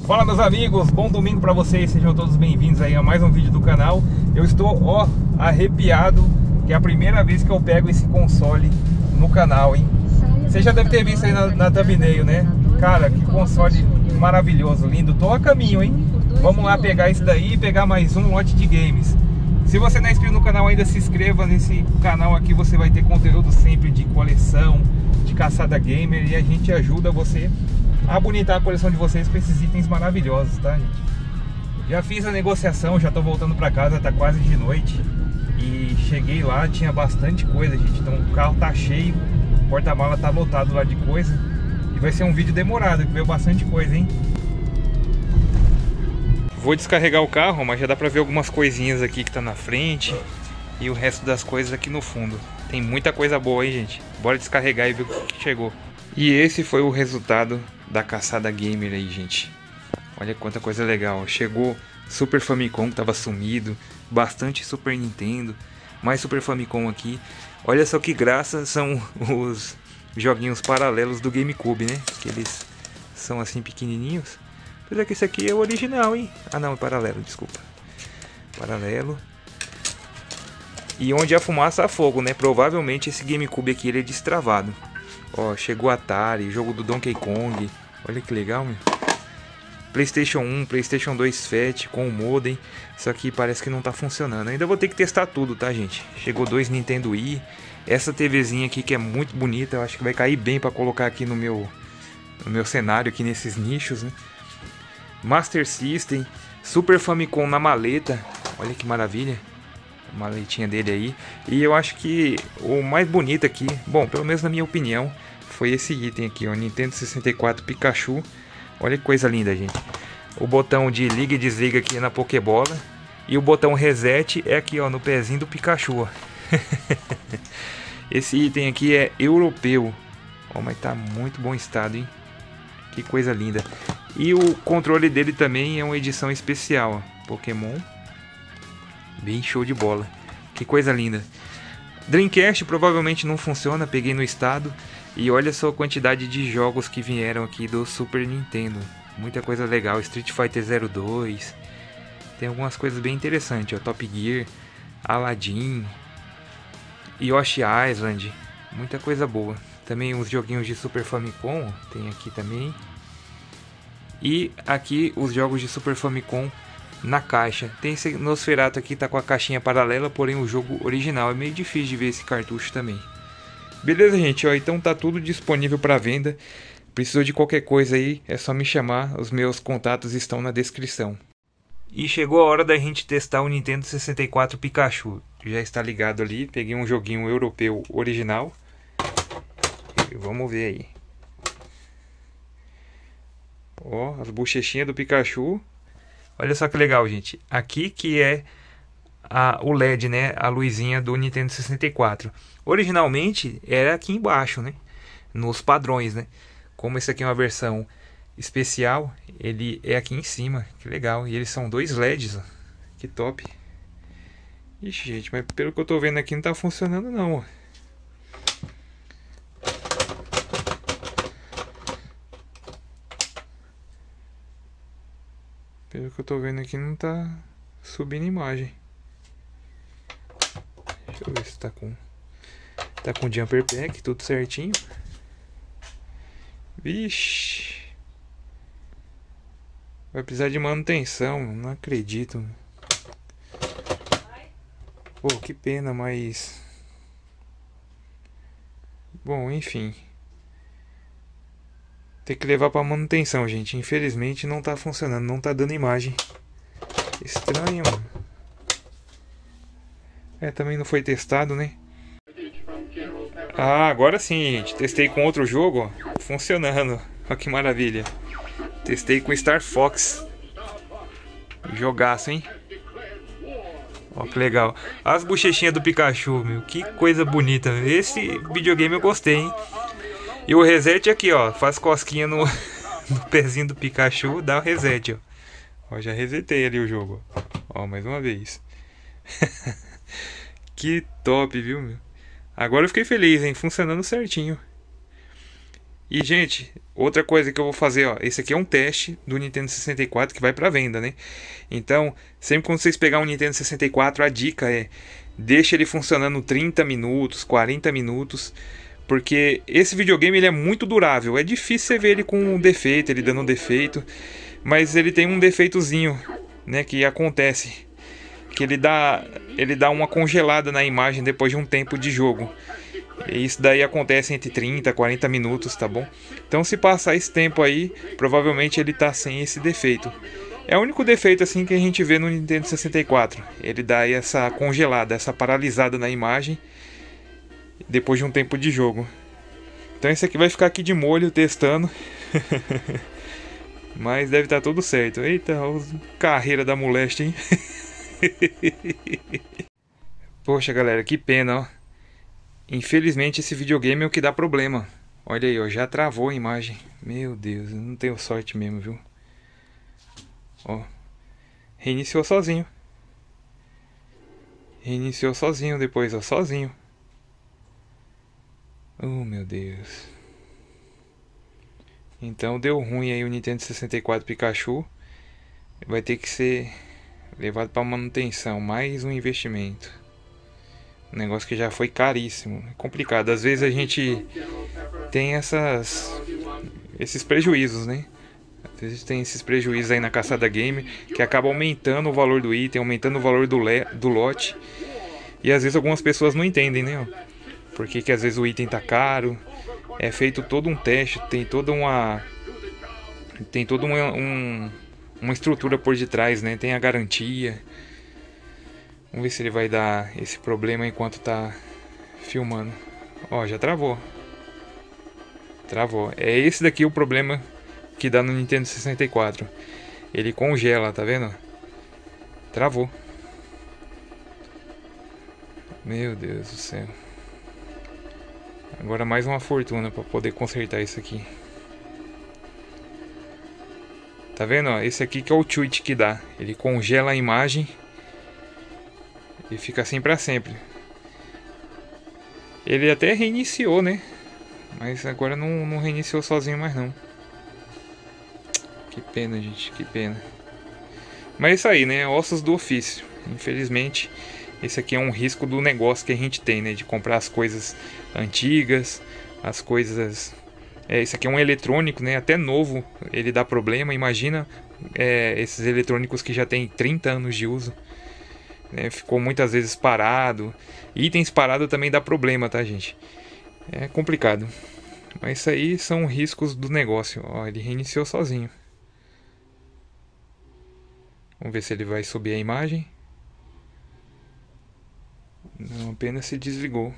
Fala meus amigos, bom domingo pra vocês, sejam todos bem-vindos aí a mais um vídeo do canal. Eu estou, arrepiado, que é a primeira vez que eu pego esse console no canal, hein? Você já deve ter visto aí na thumbnail, né? Cara, que console maravilhoso, lindo. Tô a caminho, hein? Vamos lá pegar esse daí e pegar mais um lote de games. Se você não é inscrito no canal ainda, se inscreva nesse canal aqui. Você vai ter conteúdo sempre de coleção, de caçada gamer. E a gente ajuda você a bonitar a coleção de vocês com esses itens maravilhosos, tá, gente? Já fiz a negociação, já tô voltando pra casa, tá quase de noite. E cheguei lá, tinha bastante coisa, gente. Então o carro tá cheio, o porta-mala tá lotado lá de coisa. E vai ser um vídeo demorado, que veio bastante coisa, hein? Vou descarregar o carro, mas já dá pra ver algumas coisinhas aqui que tá na frente. E o resto das coisas aqui no fundo. Tem muita coisa boa aí, gente. Bora descarregar e ver o que chegou. E esse foi o resultado da caçada gamer aí, gente. Olha quanta coisa legal. Chegou Super Famicom, que tava sumido. Bastante Super Nintendo. Mais Super Famicom aqui. Olha só que graça são os joguinhos paralelos do GameCube, né? Que eles são assim pequenininhos. Apesar que esse aqui é o original, hein? Ah não, é paralelo, desculpa. Paralelo. E onde a fumaça há fogo, né? Provavelmente esse GameCube aqui ele é destravado. Ó, chegou Atari, jogo do Donkey Kong. Olha que legal, meu. PlayStation 1, PlayStation 2 Fat com o modem. Isso aqui parece que não tá funcionando. Ainda vou ter que testar tudo, tá, gente? Chegou 2 Nintendo Wii. Essa TVzinha aqui que é muito bonita. Eu acho que vai cair bem pra colocar aqui no meu cenário, aqui nesses nichos, né? Master System, Super Famicom na maleta. Olha que maravilha. A maletinha dele aí. E eu acho que o mais bonito aqui, bom, pelo menos na minha opinião, foi esse item aqui, ó, Nintendo 64 Pikachu. Olha que coisa linda, gente. O botão de liga e desliga aqui na Pokébola. E o botão reset é aqui, ó, no pezinho do Pikachu, ó. Esse item aqui é europeu. Ó, mas tá muito bom estado, hein? Que coisa linda. E o controle dele também é uma edição especial, ó. Pokémon. Bem show de bola. Que coisa linda. Dreamcast provavelmente não funciona, peguei no estado. E olha só a quantidade de jogos que vieram aqui do Super Nintendo. Muita coisa legal. Street Fighter 02. Tem algumas coisas bem interessantes, ó. Top Gear, Aladdin, Yoshi Island. Muita coisa boa. Também os joguinhos de Super Famicom, tem aqui também. E aqui os jogos de Super Famicom na caixa. Tem esse Nosferatu aqui, tá com a caixinha paralela, porém o jogo original. É meio difícil de ver esse cartucho também. Beleza, gente? Ó, então tá tudo disponível para venda. Precisou de qualquer coisa aí, é só me chamar. Os meus contatos estão na descrição. E chegou a hora da gente testar o Nintendo 64 Pikachu. Já está ligado ali, peguei um joguinho europeu original. E vamos ver aí. Ó, as bochechinhas do Pikachu. Olha só que legal, gente. Aqui que é o LED, né? A luzinha do Nintendo 64. Originalmente era aqui embaixo, né? Nos padrões, né? Como esse aqui é uma versão especial, ele é aqui em cima. Que legal. E eles são 2 LEDs, ó. Que top. Ixi, gente, mas pelo que eu tô vendo aqui não tá funcionando não, ó. Pelo que eu tô vendo aqui não tá subindo imagem. Deixa eu ver se tá com jumper pack, tudo certinho. Vixe. Vai precisar de manutenção, não acredito. Pô, que pena, mas... Bom, enfim. Tem que levar pra manutenção, gente. Infelizmente não tá funcionando, não tá dando imagem. Estranho, mano. É, também não foi testado, né? Ah, agora sim, gente. Testei com outro jogo, ó. Funcionando. Olha que maravilha. Testei com Star Fox. Jogaço, hein? Ó, que legal. As bochechinhas do Pikachu, meu. Que coisa bonita. Esse videogame eu gostei, hein? E o reset aqui, ó. Faz cosquinha no pezinho do Pikachu, dá o reset, ó. Ó, já resetei ali o jogo. Ó, mais uma vez. Que top, viu, meu? Agora eu fiquei feliz, hein? Funcionando certinho. E, gente, outra coisa que eu vou fazer, ó, esse aqui é um teste do Nintendo 64 que vai para venda, né? Então, sempre quando vocês pegar um Nintendo 64, a dica é: deixa ele funcionando 30 minutos, 40 minutos, porque esse videogame ele é muito durável. É difícil você ver ele com um defeito, ele dando um defeito, mas ele tem um defeitozinho, né, que acontece, que ele dá uma congelada na imagem depois de um tempo de jogo. E isso daí acontece entre 30 e 40 minutos, tá bom? Então se passar esse tempo aí, provavelmente ele tá sem esse defeito. É o único defeito assim que a gente vê no Nintendo 64. Ele dá aí essa congelada, essa paralisada na imagem depois de um tempo de jogo. Então esse aqui vai ficar aqui de molho testando. Mas deve estar tudo certo. Eita, carreira da moléstia, hein? Poxa, galera, que pena, ó. Infelizmente esse videogame é o que dá problema. Olha aí, ó, já travou a imagem. Meu Deus, eu não tenho sorte mesmo, viu? Ó, reiniciou sozinho. Reiniciou sozinho depois, ó, sozinho. Oh, meu Deus. Então deu ruim aí o Nintendo 64 Pikachu. Vai ter que ser levado para manutenção, mais um investimento. Um negócio que já foi caríssimo. É complicado. Às vezes a gente tem esses prejuízos, né? Às vezes tem esses prejuízos aí na caçada game, que acaba aumentando o valor do item, aumentando o valor do lote. E às vezes algumas pessoas não entendem, né? Porque que às vezes o item tá caro. É feito todo um teste, tem toda uma uma estrutura por detrás, né? Tem a garantia. Vamos ver se ele vai dar esse problema enquanto tá filmando. Ó, já travou. Travou. É esse daqui o problema que dá no Nintendo 64. Ele congela, tá vendo? Travou. Meu Deus do céu. Agora mais uma fortuna para poder consertar isso aqui. Tá vendo? Ó, esse aqui que é o tweet que dá. Ele congela a imagem e fica assim pra sempre. Ele até reiniciou, né? Mas agora não reiniciou sozinho mais não. Que pena, gente, que pena. Mas é isso aí, né? Ossos do ofício. Infelizmente, esse aqui é um risco do negócio que a gente tem, né? De comprar as coisas antigas, as coisas... esse aqui é um eletrônico, né? Até novo ele dá problema. Imagina esses eletrônicos que já tem 30 anos de uso. Ficou muitas vezes parado. Itens parados também dá problema, tá, gente? É complicado. Mas isso aí são riscos do negócio. Ó, ele reiniciou sozinho. Vamos ver se ele vai subir a imagem. Não, apenas se desligou.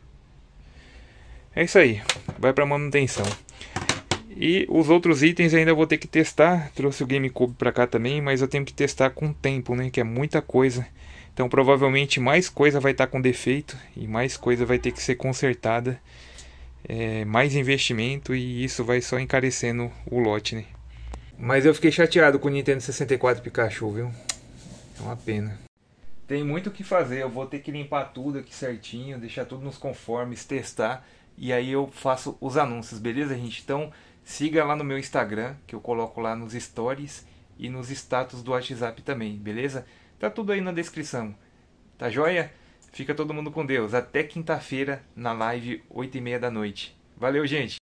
É isso aí. Vai para manutenção. E os outros itens ainda vou ter que testar. Trouxe o GameCube para cá também, mas eu tenho que testar com tempo, né? Que é muita coisa. Então provavelmente mais coisa vai estar com defeito e mais coisa vai ter que ser consertada. Mais investimento e isso vai só encarecendo o lote, né? Mas eu fiquei chateado com o Nintendo 64 Pikachu, viu? É uma pena. Tem muito o que fazer, eu vou ter que limpar tudo aqui certinho, deixar tudo nos conformes, testar. E aí eu faço os anúncios, beleza, gente? Então siga lá no meu Instagram, que eu coloco lá nos stories e nos status do WhatsApp também, beleza? Tá tudo aí na descrição. Tá joia? Fica todo mundo com Deus. Até quinta-feira na live 8h30 da noite. Valeu, gente!